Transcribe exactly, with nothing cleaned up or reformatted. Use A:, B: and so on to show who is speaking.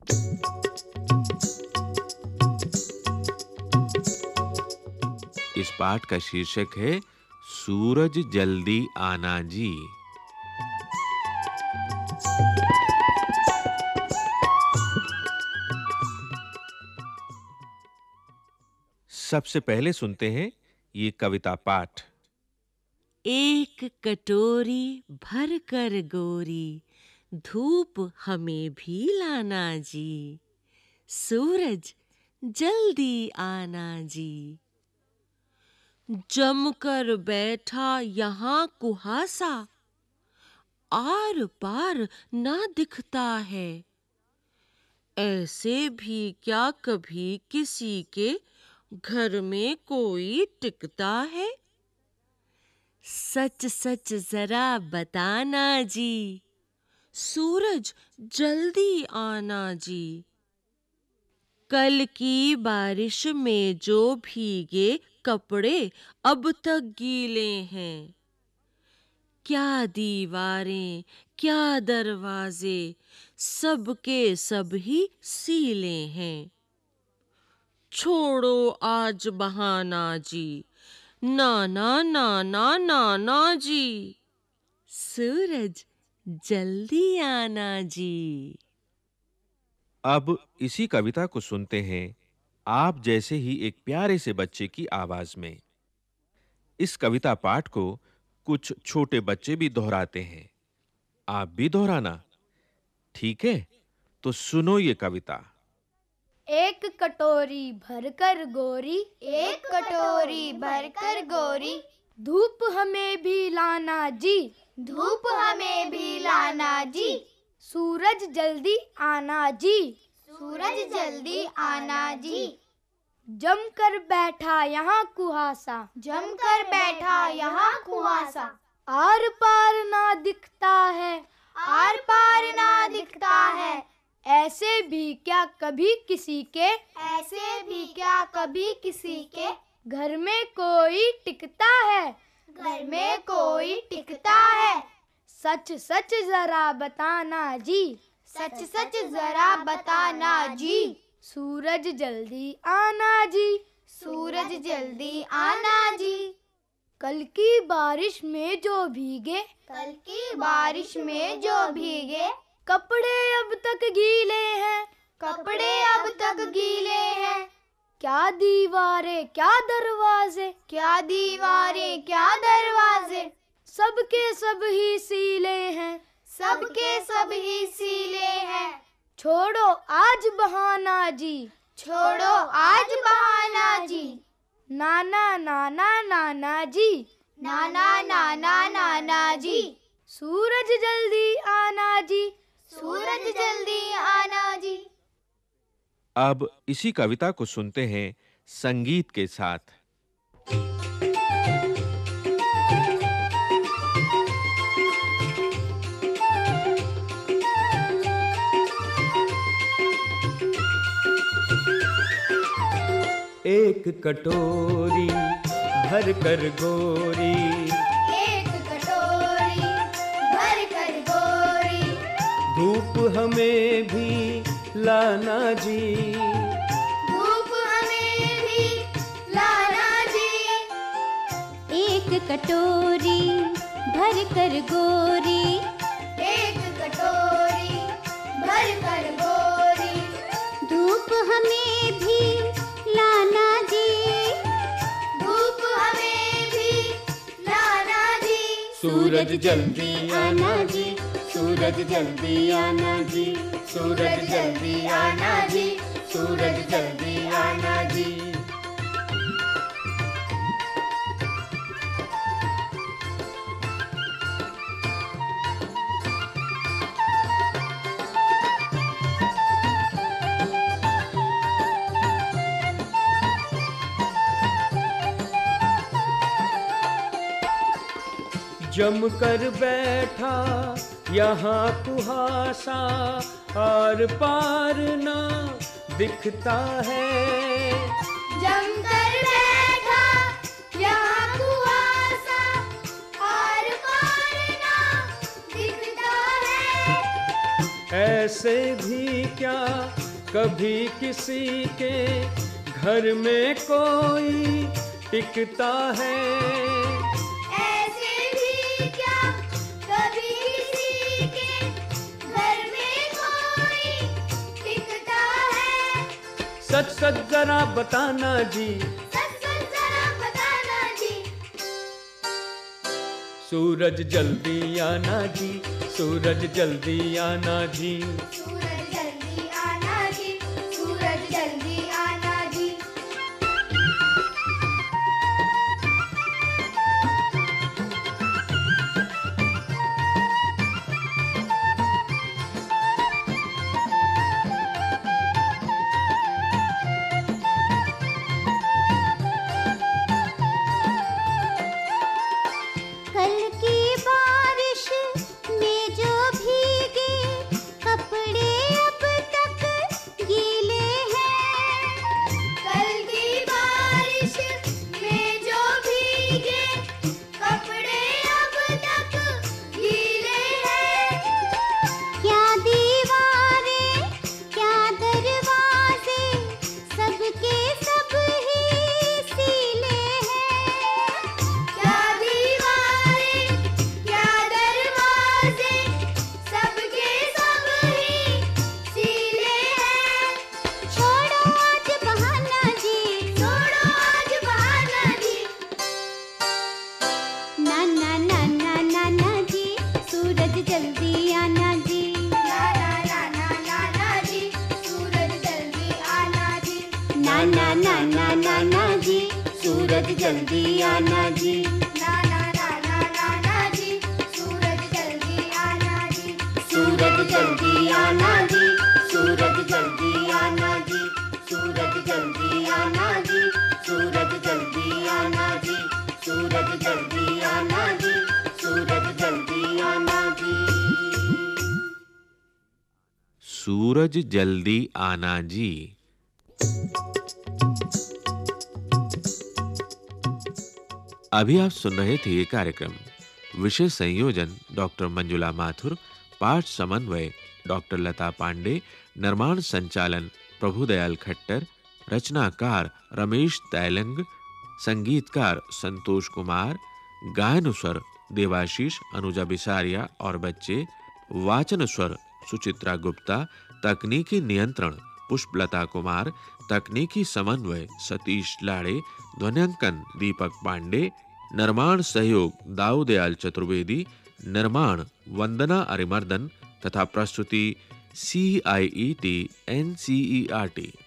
A: इस पाठ का शीर्षक है सूरज जल्दी आना जी। सबसे पहले सुनते हैं ये कविता पाठ।
B: एक कटोरी भर कर गोरी, धूप हमें भी लाना जी, सूरज जल्दी आना जी। जमकर बैठा यहाँ कुहासा, आर पार ना दिखता है, ऐसे भी क्या कभी किसी के घर में कोई टिकता है? सच सच जरा बताना जी, सूरज जल्दी आना जी। कल की बारिश में जो भीगे कपड़े अब तक गीले हैं, क्या दीवारें क्या दरवाजे सबके सब ही सीले हैं। छोड़ो आज बहाना जी, ना ना ना ना ना ना जी, सूरज जल्दी आना जी।
A: अब इसी कविता को सुनते हैं आप जैसे ही एक प्यारे से बच्चे की आवाज में। इस कविता पाठ को कुछ छोटे बच्चे भी दोहराते हैं। आप भी दोहराना, ठीक है? तो सुनो ये कविता।
C: एक कटोरी भरकर गोरी, एक कटोरी भरकर गोरी, धूप हमें भी लाना जी, धूप हमें भी लाना जी। सूरज जल्दी आना जी, सूरज जल्दी आना जी। जमकर बैठा यहाँ कुहासा, जमकर बैठा यहाँ कुहासा, आर पार ना दिखता है, आर पार ना दिखता है, ऐसे भी क्या कभी किसी के, ऐसे भी क्या कभी किसी के घर में कोई टिकता है, घर में कोई टिकता है। सच सच जरा बताना जी, सच सच जरा बताना जी, सूरज जल्दी आना जी, सूरज जल्दी आना जी। कल की बारिश में जो भीगे, कल की बारिश में जो भीगे, कपड़े अब तक गीले हैं, कपड़े अब तक गीले हैं, क्या दीवारें क्या दरवाजे, क्या दीवारें क्या दरवाजे, सबके सब ही सीले हैं, सबके सब ही सीले हैं। छोड़ो आज बहाना जी, छोड़ो आज बहाना जी, नाना नाना नाना जी, नाना नाना नाना जी, सूरज जल्दी आना जी, सूरज जल्दी आना जी।
A: अब इसी कविता को सुनते हैं संगीत के साथ।
D: एक कटोरी भर कर गोरी,
C: एक कटोरी भर कर गोरी,
D: धूप हमें भी लाना जी,
C: धूप हमें भी लाना जी।
E: एक कटोरी भर कर गोरी,
C: एक कटोरी भर कर गोरी,
E: धूप हमें भी लाना जी,
C: धूप हमें भी लाना जी।
D: सूरज जल्दी आना जी, सूरज जल्दी आना जी, सूरज जल्दी आना जी, सूरज जल्दी आना जी। जम कर बैठा यहाँ कुहासा, आर पार ना दिखता है,
C: जमकर बैठा यहाँ कुहासा, आर पार ना दिखता है,
F: ऐसे भी क्या कभी किसी के घर में कोई टिकता है।
C: ऐसे भी क्या कभी किसी के घर में कोई टिकता है।
F: सच सच जरा बताना जी,
C: सच सच जरा बताना जी।
F: सूरज जल्दी आना जी, सूरज जल्दी आना जी।
C: सूरज जल्दी आना जी, सूरज जल्दी आना जी।
E: कल की बारिश में जो भीगे कपड़े अब तक गीले हैं।
C: कल की बारिश में जो भीगे कपड़े अब तक गीले हैं।
E: क्या दीवारें क्या दरवाजे सबके सब ही सीले हैं।
C: क्या दीवारें क्या दरवाजे सबके सब ही सीले हैं।
E: छोड़ो आज बहाना जी,
C: छोड़ो आज बहाना जी।
E: ना ना ना ना ना ना जी, सूरज जल्दी आना जी।
C: ना ना ना ना ना ना जी, सूरज जल्दी आना जी।
E: ना ना ना ना ना ना जी, सूरज जल्दी आना जी।
C: ना ना ना ना ना ना जी, सूरज जल्दी आना जी।
D: सूरज जल्दी आना जी, सूरज जल्दी आना जी, सूरज जल्दी आना जी, सूरज जल्दी आना जी, सूरज जल्दी आना जी, सूरज जल्दी आना जी।
A: सूरज जल्दी आना जी। अभी आप सुन रहे थे ये कार्यक्रम। विषय संयोजन डॉक्टर मंजुला माथुर, पाठ समन्वय डॉक्टर लता पांडे, निर्माण संचालन प्रभुदयाल खट्टर, रचनाकार रमेश तैलंग, संगीतकार संतोष कुमार, गायन स्वर देवाशीष, अनुजा बिसारिया और बच्चे, वाचन स्वर सुचित्रा गुप्ता, तकनीकी नियंत्रण पुष्पलता कुमार, तकनीकी समन्वय सतीश लाड़े, ध्वन्यांकन दीपक पांडे, निर्माण सहयोग दाऊदयाल चतुर्वेदी, निर्माण वंदना अरिमर्दन तथा प्रस्तुति C I E T N C E R T.